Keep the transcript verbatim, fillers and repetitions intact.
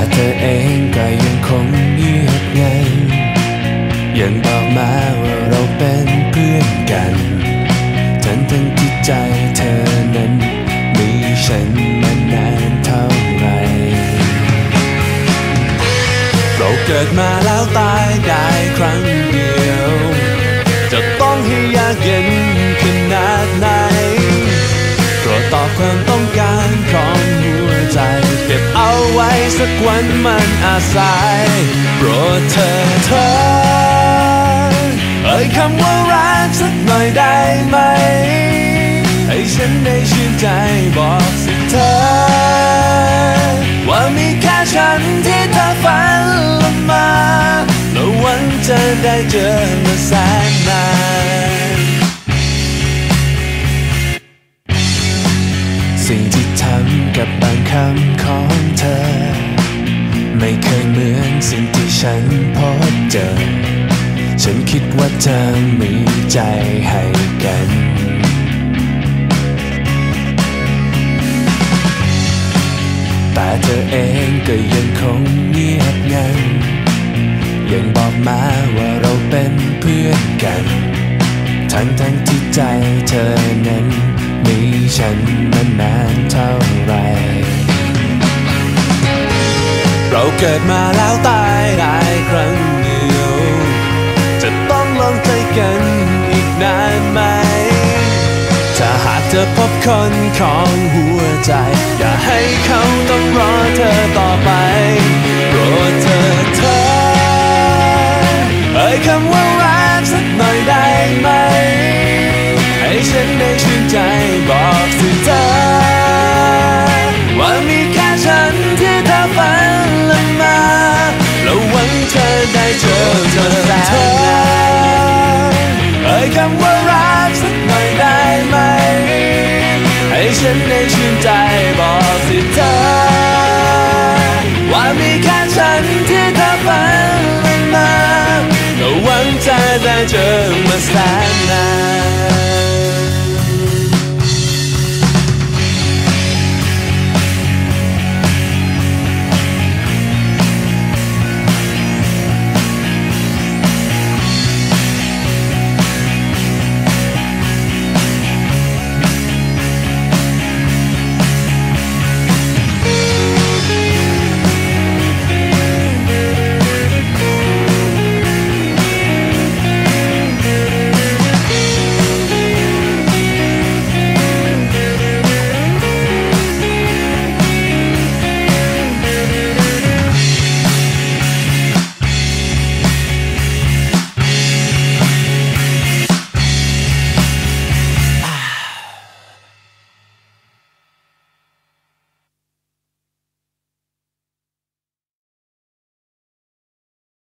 เธอเองก็ยังคงเงียบงันยังบอกมาว่าเราเป็นเพื่อนกันทั้งทั้งที่ใจเธอนั้นมีฉันมานานเท่าไรเราเกิดมาแล้วตายได้ครั้งเดียวจะต้องให้ยากเย็นขนาดไหนโปรดตอบความต้องการของหัวใจเก็บเอาไว้สักวันมันอาศัยโปรดเธอเธอเอ่ยคำว่ารักสักหน่อยได้ไหมให้ฉันได้ชื่นใจบอกสิเธอว่ามีแค่ฉันที่เธอฝันละมาแล้ววันจะได้เจอมาแสนนานสิ่งที่ทำกับบางคำของเธอไม่เคยเหมือนสิ่งที่ฉันพบเจอฉันคิดว่าเธอมีใจให้กันแต่เธอเองก็ยังคงเงียบงันยังบอกมาว่าเราเป็นเพื่อนกันทั้งทั้งที่ใจเธอนั้นมีฉันมานานเท่าไรเราเกิดมาแล้วตายได้ครั้งเดียวจะต้องลองใจกันอีกนานไหมถ้าหากเธอพบคนของหัวใจอย่าให้เขาต้องรอเธอต่อไปโปรดเธอเธอเอ่ยคำว่ารักสักหน่อยได้ไหมให้ฉันได้ชื่นใจบอกสิเธอว่ามีแค่ฉันที่เธอฝันละมาแล้วหวังเธอได้เจอเธอแสนนานเอ่ยคำว่ารักสักหน่อยได้ไหมให้ฉันได้ชื่นใจบอกสิเธอว่ามีแค่ฉันที่เธอฝันละมาแล้วหวังจะได้เจอ